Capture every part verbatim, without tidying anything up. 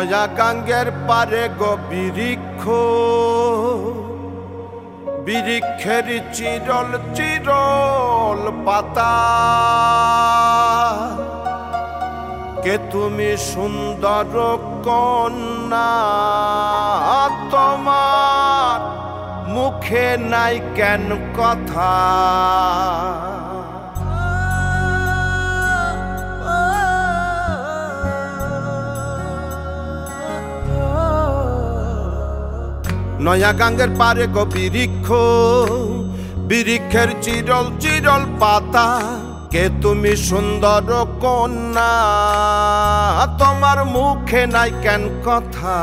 নয়া গাঙ্গের পারে গো বৃক্ষ, বৃক্ষের চিরল চিরল পাতা, কে তুমি সুন্দর কন্যা, তোমার মুখে নাই কেন কথা। নয়া গাঙ্গের পারে গো বৃক্ষ, বৃক্ষের চিরল চিরল পাতা, কে তুমি সুন্দর কন্যা, তোমার মুখে নাই কেন কথা।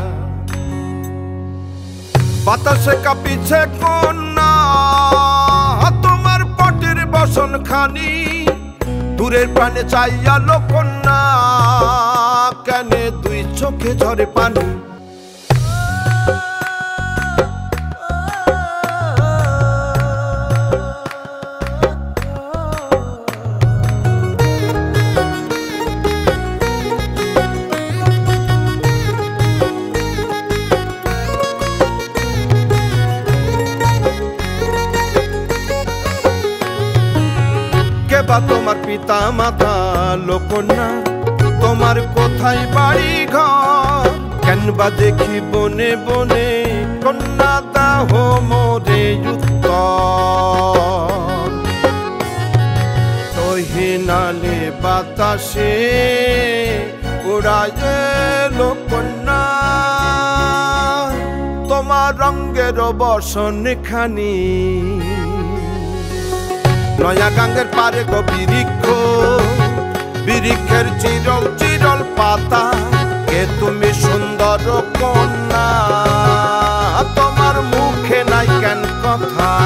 বাতাসে কাঁপিছে কন্যা, তোমার পটির বসন খানি, দূরের প্রাণে চাইয়ালো কন্যা, কেনে দুই চোখে ঝরে পানি। বা তোমার পিতা মাতা লোকন্যা, তোমার কোথায় বাড়ি ঘর, কেন বা দেখি বনে বনে কন্যা দাহ মোরে উত্তর। তহিনালে বাতাসে উড়ায় লোকন্যা, তোমার রঙের বসন খানি। নয়া গাঙ্গের পারে গো বৃক্ষ, বৃক্ষের চিরল চিরল পাতা, কে তুমি সুন্দর কন্যা, তোমার মুখে নাই কেন কথা।